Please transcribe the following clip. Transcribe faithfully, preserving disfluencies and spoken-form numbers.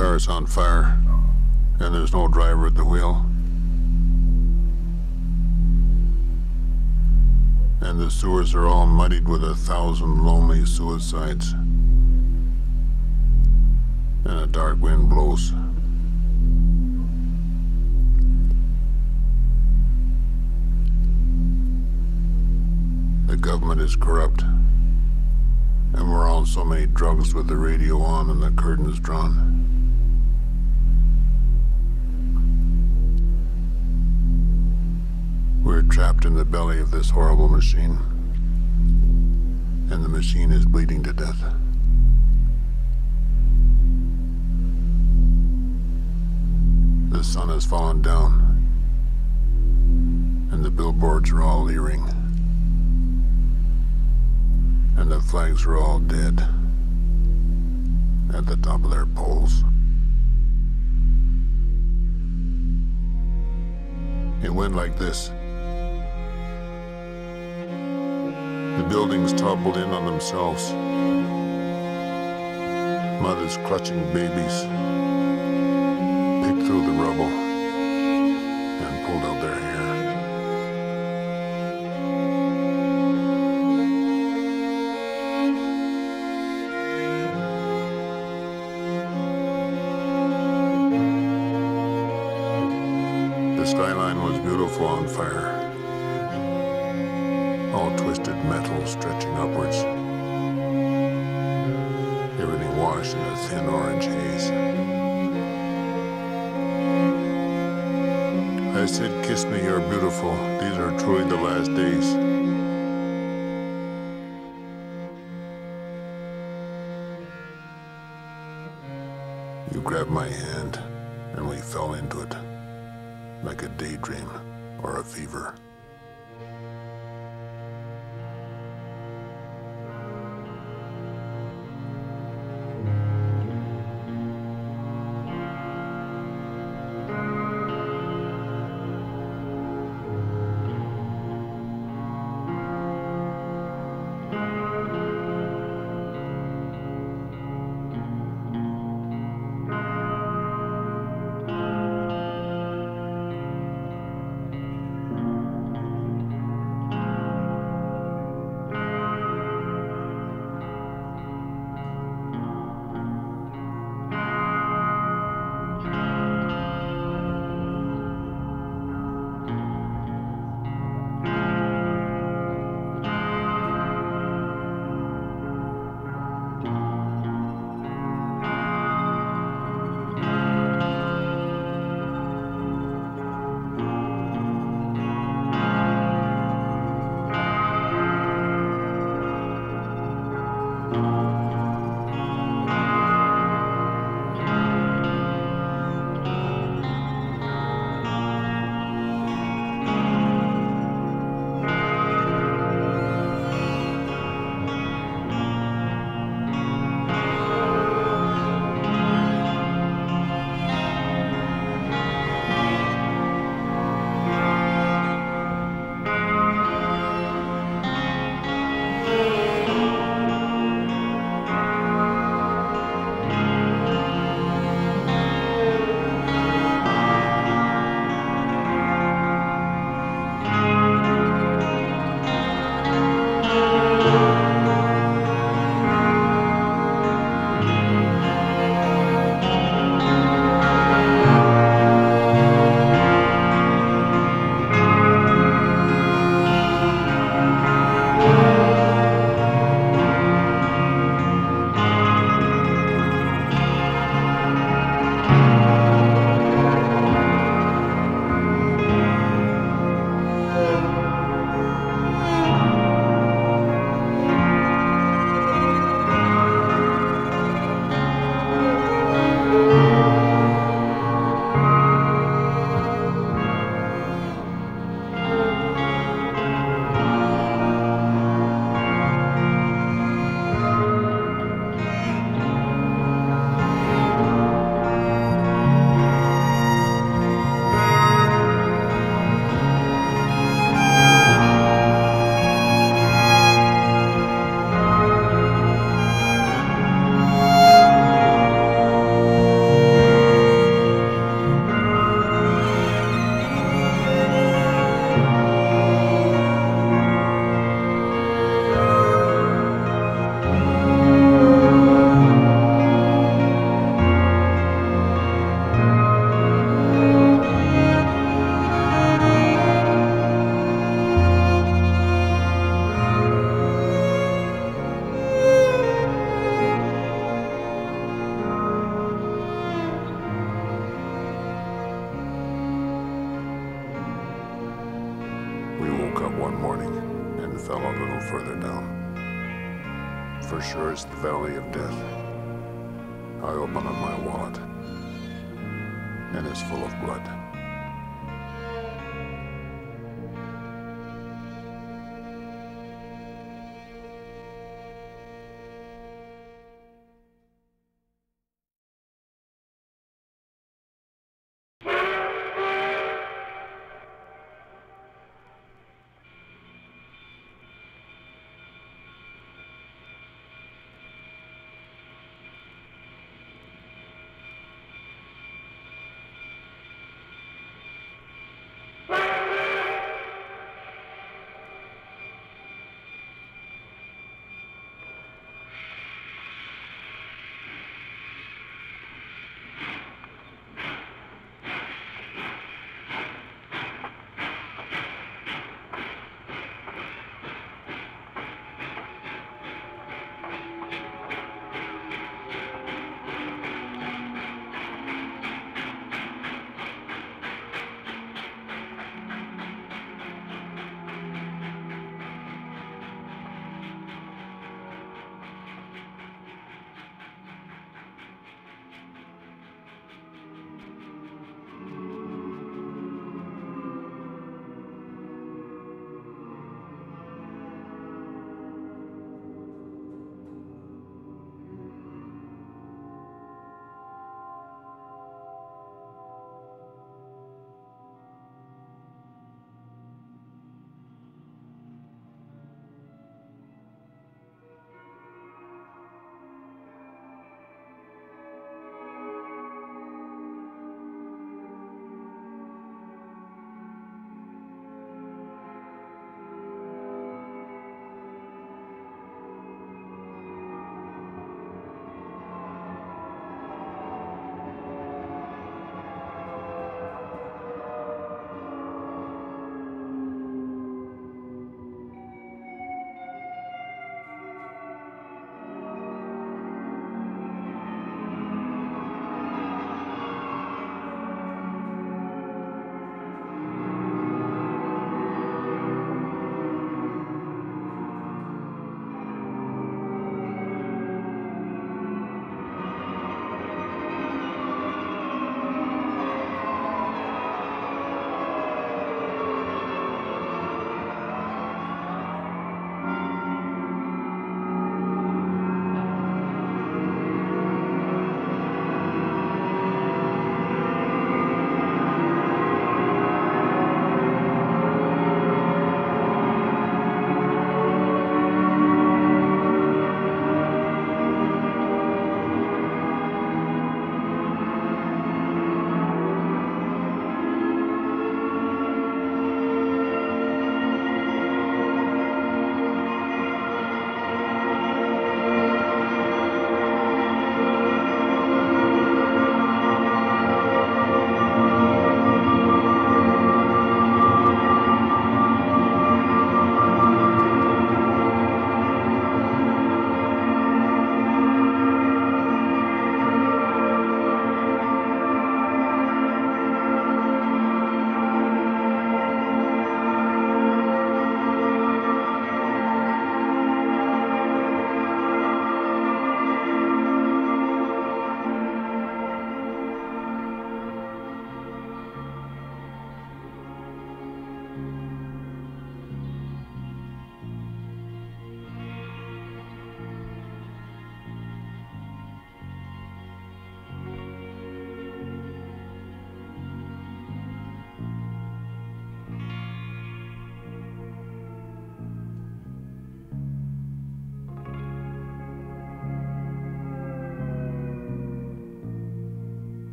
car's on fire, and there's no driver at the wheel. And the sewers are all muddied with a thousand lonely suicides. And a dark wind blows. The government is corrupt. And we're on so many drugs with the radio on and the curtains drawn. We're trapped in the belly of this horrible machine. And the machine is bleeding to death. The sun has fallen down. And the billboards are all leering. And the flags are all dead at the top of their poles. It went like this. The buildings toppled in on themselves. Mothers clutching babies picked through the rubble and pulled out their hair. The skyline was beautiful on fire. All twisted metal stretching upwards. Everything washed in a thin orange haze. I said, kiss me, you're beautiful. These are truly the last days. You grabbed my hand, and we fell into it, like a daydream or a fever. We woke up one morning and fell a little further down. For sure it's the Valley of Death. I open up my wallet, and it's full of blood.